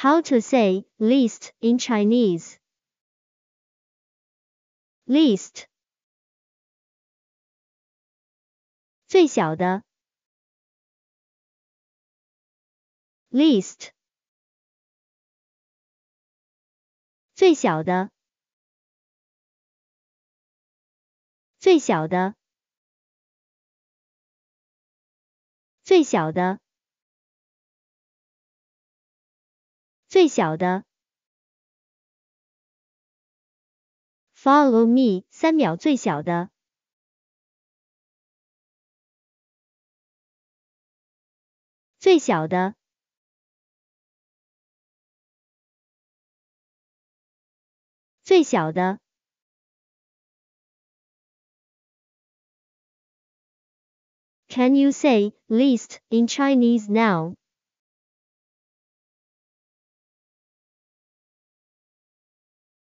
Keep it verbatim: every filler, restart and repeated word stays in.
How to say least in Chinese? Least 最小的 least 最小的最小的最小的最小的 Follow me 三秒最小的最小的最小的 Can you say least in Chinese now?